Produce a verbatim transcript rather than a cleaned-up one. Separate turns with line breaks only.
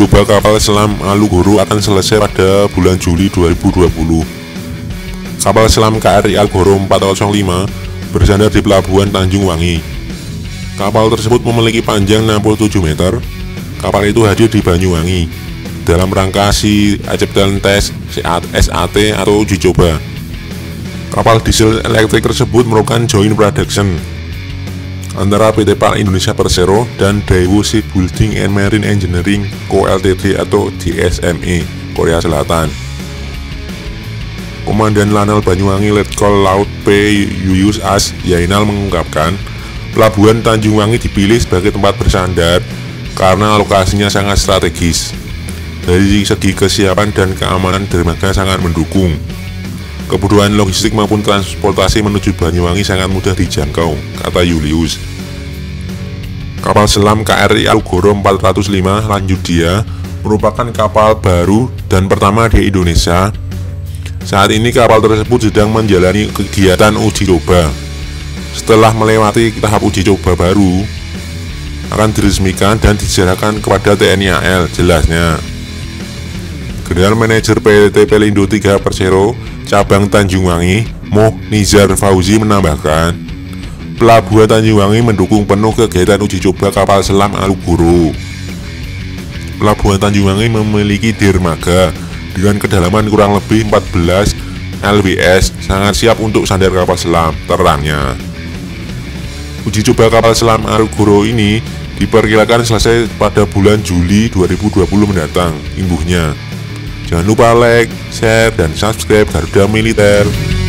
coba kapal selam Alugoro akan selesai pada bulan Juli dua ribu dua puluh. Kapal selam K R I Alugoro empat nol lima bersandar di pelabuhan Tanjung Wangi. Kapal tersebut memiliki panjang enam puluh tujuh meter. Kapal itu hadir di Banyuwangi dalam rangka Sea Acceptance Test S A T atau uji coba. Kapal diesel elektrik tersebut merupakan joint production antara P T P A L Indonesia Persero dan Daewoo Shipbuilding and Marine Engineering Co Ltd atau D S M E Korea Selatan. Komandan Lanal Banyuwangi Letkol Laut P Yuyus As Yainal mengungkapkan, pelabuhan Tanjung Wangi dipilih sebagai tempat bersandar karena lokasinya sangat strategis. Dari segi kesiapan dan keamanan dermaga sangat mendukung. Kebutuhan logistik maupun transportasi menuju Banyuwangi sangat mudah dijangkau, kata Julius. Kapal selam K R I Alugoro empat nol lima lanjut dia merupakan kapal baru dan pertama di Indonesia. Saat ini kapal tersebut sedang menjalani kegiatan uji coba. Setelah melewati tahap uji coba baru, akan diresmikan dan diserahkan kepada T N I A L, jelasnya. General Manager P T Pelindo tiga Persero Cabang Tanjung Wangi, Moh Nizar Fauzi menambahkan, pelabuhan Tanjung Wangi mendukung penuh kegiatan uji coba kapal selam Alugoro. Pelabuhan Tanjung Wangi memiliki dermaga dengan kedalaman kurang lebih empat belas L B S, sangat siap untuk sandar kapal selam, terangnya. Uji coba kapal selam Alugoro ini diperkirakan selesai pada bulan Juli dua ribu dua puluh mendatang, imbuhnya. Jangan lupa like, share, dan subscribe Garuda Militer.